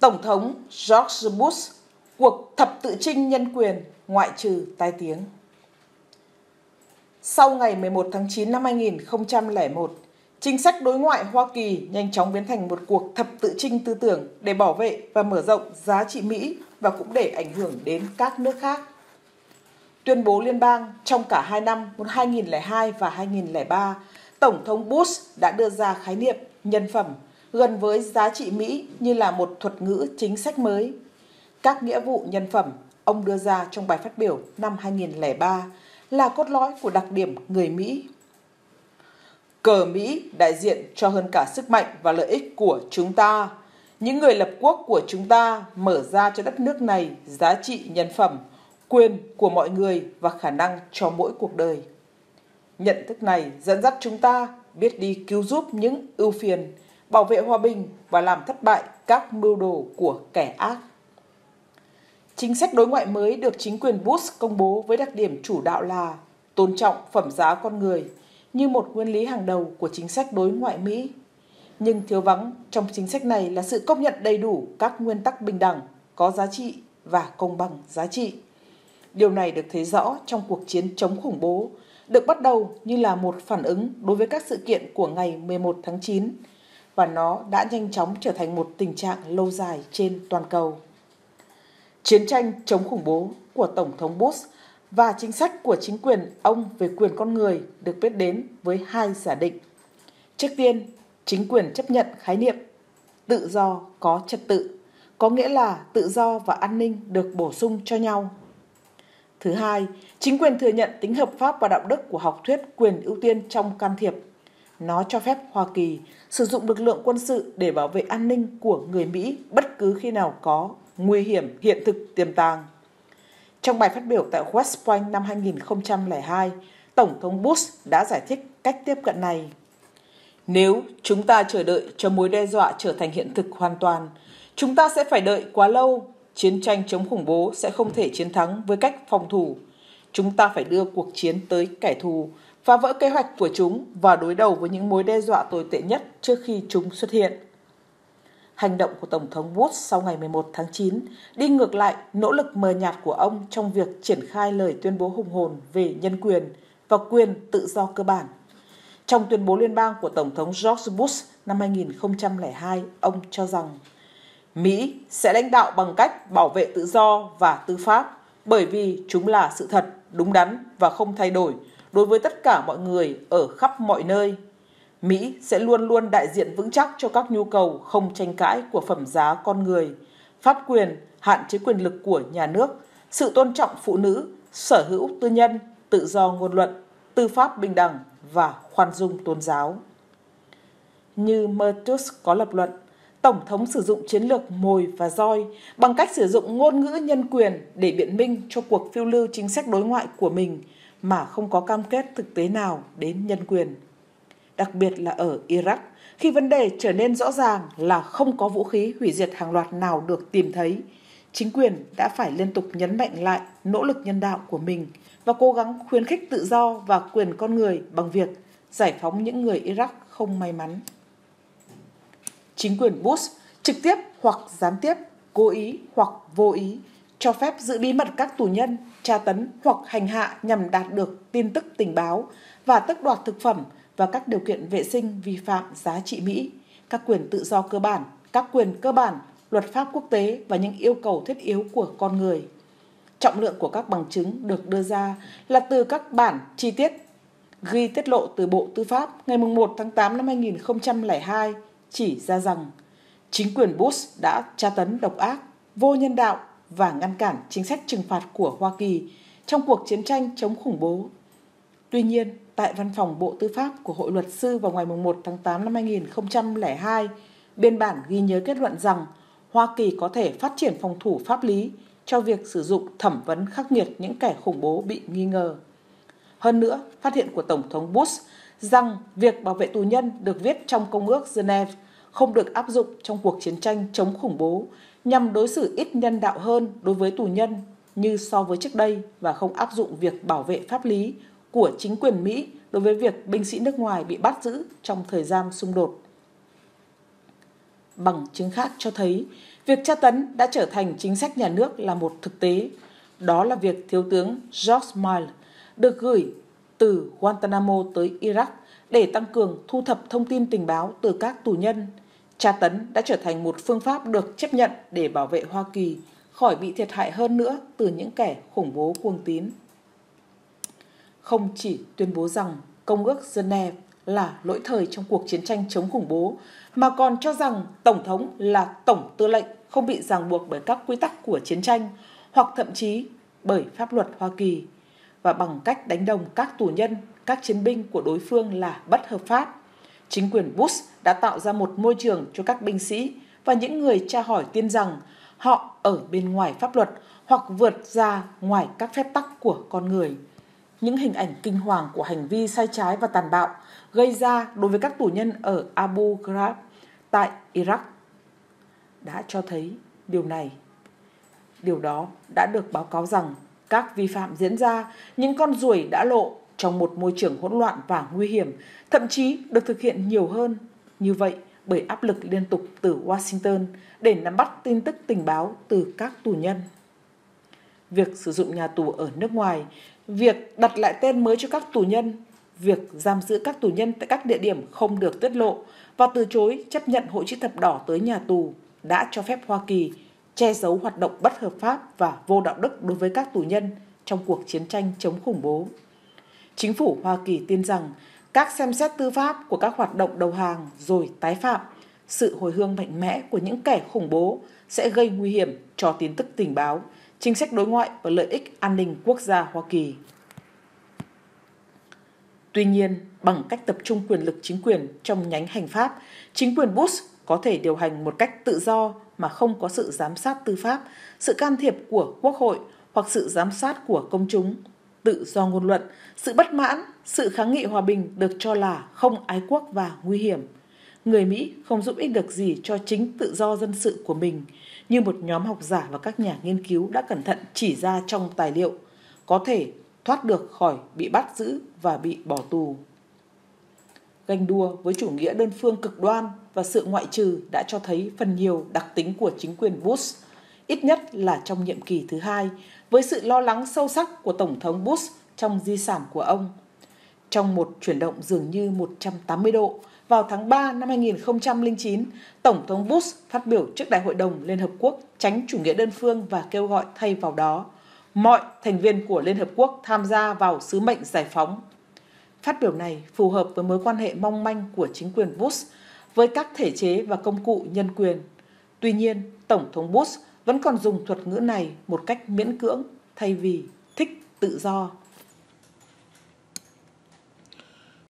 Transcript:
Tổng thống George Bush, cuộc thập tự chinh nhân quyền ngoại trừ tai tiếng. Sau ngày 11 tháng 9 năm 2001, chính sách đối ngoại Hoa Kỳ nhanh chóng biến thành một cuộc thập tự chinh tư tưởng để bảo vệ và mở rộng giá trị Mỹ và cũng để ảnh hưởng đến các nước khác. Tuyên bố liên bang trong cả hai năm 2002 và 2003, Tổng thống Bush đã đưa ra khái niệm nhân phẩm gần với giá trị Mỹ như là một thuật ngữ chính sách mới. Các nghĩa vụ nhân phẩm ông đưa ra trong bài phát biểu năm 2003 là cốt lõi của đặc điểm người Mỹ. Cờ Mỹ đại diện cho hơn cả sức mạnh và lợi ích của chúng ta. Những người lập quốc của chúng ta mở ra cho đất nước này giá trị nhân phẩm, quyền của mọi người và khả năng cho mỗi cuộc đời. Nhận thức này dẫn dắt chúng ta biết đi cứu giúp những ưu phiền, bảo vệ hòa bình và làm thất bại các mưu đồ của kẻ ác. Chính sách đối ngoại mới được chính quyền Bush công bố với đặc điểm chủ đạo là tôn trọng phẩm giá con người như một nguyên lý hàng đầu của chính sách đối ngoại Mỹ. Nhưng thiếu vắng trong chính sách này là sự công nhận đầy đủ các nguyên tắc bình đẳng, có giá trị và công bằng giá trị. Điều này được thấy rõ trong cuộc chiến chống khủng bố, được bắt đầu như là một phản ứng đối với các sự kiện của ngày 11 tháng 9, và nó đã nhanh chóng trở thành một tình trạng lâu dài trên toàn cầu. Chiến tranh chống khủng bố của Tổng thống Bush và chính sách của chính quyền ông về quyền con người được biết đến với hai giả định. Trước tiên, chính quyền chấp nhận khái niệm tự do có trật tự, có nghĩa là tự do và an ninh được bổ sung cho nhau. Thứ hai, chính quyền thừa nhận tính hợp pháp và đạo đức của học thuyết quyền ưu tiên trong can thiệp. Nó cho phép Hoa Kỳ sử dụng lực lượng quân sự để bảo vệ an ninh của người Mỹ bất cứ khi nào có nguy hiểm hiện thực tiềm tàng. Trong bài phát biểu tại West Point năm 2002, Tổng thống Bush đã giải thích cách tiếp cận này. Nếu chúng ta chờ đợi cho mối đe dọa trở thành hiện thực hoàn toàn, chúng ta sẽ phải đợi quá lâu. Chiến tranh chống khủng bố sẽ không thể chiến thắng với cách phòng thủ. Chúng ta phải đưa cuộc chiến tới kẻ thù, phá vỡ kế hoạch của chúng và đối đầu với những mối đe dọa tồi tệ nhất trước khi chúng xuất hiện. Hành động của Tổng thống Bush sau ngày 11 tháng 9 đi ngược lại nỗ lực mờ nhạt của ông trong việc triển khai lời tuyên bố hùng hồn về nhân quyền và quyền tự do cơ bản. Trong tuyên bố liên bang của Tổng thống George Bush năm 2002, ông cho rằng Mỹ sẽ lãnh đạo bằng cách bảo vệ tự do và tư pháp bởi vì chúng là sự thật, đúng đắn và không thay đổi đối với tất cả mọi người ở khắp mọi nơi. Mỹ sẽ luôn luôn đại diện vững chắc cho các nhu cầu không tranh cãi của phẩm giá con người, pháp quyền, hạn chế quyền lực của nhà nước, sự tôn trọng phụ nữ, sở hữu tư nhân, tự do ngôn luận, tư pháp bình đẳng và khoan dung tôn giáo. Như Mertus có lập luận, Tổng thống sử dụng chiến lược mồi và roi bằng cách sử dụng ngôn ngữ nhân quyền để biện minh cho cuộc phiêu lưu chính sách đối ngoại của mình mà không có cam kết thực tế nào đến nhân quyền. Đặc biệt là ở Iraq, khi vấn đề trở nên rõ ràng là không có vũ khí hủy diệt hàng loạt nào được tìm thấy, chính quyền đã phải liên tục nhấn mạnh lại nỗ lực nhân đạo của mình và cố gắng khuyến khích tự do và quyền con người bằng việc giải phóng những người Iraq không may mắn. Chính quyền Bush trực tiếp hoặc gián tiếp, cố ý hoặc vô ý cho phép giữ bí mật các tù nhân, tra tấn hoặc hành hạ nhằm đạt được tin tức tình báo và tước đoạt thực phẩm và các điều kiện vệ sinh vi phạm giá trị Mỹ, các quyền tự do cơ bản, các quyền cơ bản, luật pháp quốc tế và những yêu cầu thiết yếu của con người. Trọng lượng của các bằng chứng được đưa ra là từ các bản chi tiết ghi tiết lộ từ Bộ Tư pháp ngày 1 tháng 8 năm 2002 chỉ ra rằng chính quyền Bush đã tra tấn độc ác, vô nhân đạo và ngăn cản chính sách trừng phạt của Hoa Kỳ trong cuộc chiến tranh chống khủng bố. Tuy nhiên, tại văn phòng Bộ Tư pháp của Hội luật sư vào ngày 1 tháng 8 năm 2002, biên bản ghi nhớ kết luận rằng Hoa Kỳ có thể phát triển phòng thủ pháp lý cho việc sử dụng thẩm vấn khắc nghiệt những kẻ khủng bố bị nghi ngờ. Hơn nữa, phát hiện của Tổng thống Bush rằng việc bảo vệ tù nhân được viết trong Công ước Geneva không được áp dụng trong cuộc chiến tranh chống khủng bố nhằm đối xử ít nhân đạo hơn đối với tù nhân như so với trước đây và không áp dụng việc bảo vệ pháp lý của chính quyền Mỹ đối với việc binh sĩ nước ngoài bị bắt giữ trong thời gian xung đột. Bằng chứng khác cho thấy, Việc tra tấn đã trở thành chính sách nhà nước là một thực tế. Đó là việc Thiếu tướng George Miles được gửi từ Guantanamo tới Iraq để tăng cường thu thập thông tin tình báo từ các tù nhân. Tra tấn đã trở thành một phương pháp được chấp nhận để bảo vệ Hoa Kỳ khỏi bị thiệt hại hơn nữa từ những kẻ khủng bố cuồng tín. Không chỉ tuyên bố rằng Công ước Geneva là lỗi thời trong cuộc chiến tranh chống khủng bố, mà còn cho rằng Tổng thống là tổng tư lệnh không bị ràng buộc bởi các quy tắc của chiến tranh hoặc thậm chí bởi pháp luật Hoa Kỳ, và bằng cách đánh đồng các tù nhân, các chiến binh của đối phương là bất hợp pháp. Chính quyền Bush đã tạo ra một môi trường cho các binh sĩ và những người tra hỏi tin rằng họ ở bên ngoài pháp luật hoặc vượt ra ngoài các phép tắc của con người. Những hình ảnh kinh hoàng của hành vi sai trái và tàn bạo gây ra đối với các tù nhân ở Abu Ghraib tại Iraq đã cho thấy điều đó đã được báo cáo rằng các vi phạm diễn ra, những con ruồi đã lộ trong một môi trường hỗn loạn và nguy hiểm, thậm chí được thực hiện nhiều hơn như vậy bởi áp lực liên tục từ Washington để nắm bắt tin tức tình báo từ các tù nhân. Việc sử dụng nhà tù ở nước ngoài, việc đặt lại tên mới cho các tù nhân, việc giam giữ các tù nhân tại các địa điểm không được tiết lộ và từ chối chấp nhận Hội chữ thập đỏ tới nhà tù đã cho phép Hoa Kỳ che giấu hoạt động bất hợp pháp và vô đạo đức đối với các tù nhân trong cuộc chiến tranh chống khủng bố. Chính phủ Hoa Kỳ tin rằng các xem xét tư pháp của các hoạt động đầu hàng rồi tái phạm, sự hồi hương mạnh mẽ của những kẻ khủng bố sẽ gây nguy hiểm cho tin tức tình báo, chính sách đối ngoại và lợi ích an ninh quốc gia Hoa Kỳ. Tuy nhiên, bằng cách tập trung quyền lực chính quyền trong nhánh hành pháp, chính quyền Bush có thể điều hành một cách tự do mà không có sự giám sát tư pháp, sự can thiệp của Quốc hội hoặc sự giám sát của công chúng. Tự do ngôn luận, sự bất mãn, sự kháng nghị hòa bình được cho là không ái quốc và nguy hiểm. Người Mỹ không giúp ích được gì cho chính tự do dân sự của mình, như một nhóm học giả và các nhà nghiên cứu đã cẩn thận chỉ ra trong tài liệu, có thể thoát được khỏi bị bắt giữ và bị bỏ tù. Ganh đua với chủ nghĩa đơn phương cực đoan và sự ngoại trừ đã cho thấy phần nhiều đặc tính của chính quyền Bush, ít nhất là trong nhiệm kỳ thứ hai, với sự lo lắng sâu sắc của Tổng thống Bush trong di sản của ông. Trong một chuyển động dường như 180 độ, vào tháng 3 năm 2009, Tổng thống Bush phát biểu trước Đại hội đồng Liên Hợp Quốc tránh chủ nghĩa đơn phương và kêu gọi thay vào đó mọi thành viên của Liên Hợp Quốc tham gia vào sứ mệnh giải phóng. Phát biểu này phù hợp với mối quan hệ mong manh của chính quyền Bush với các thể chế và công cụ nhân quyền. Tuy nhiên, Tổng thống Bush vẫn còn dùng thuật ngữ này một cách miễn cưỡng thay vì thích tự do.